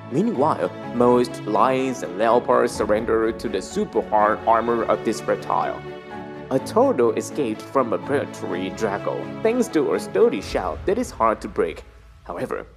Meanwhile, most lions and leopards surrender to the super hard armor of this reptile. A turtle escaped from a predatory drago thanks to a sturdy shell that is hard to break. However,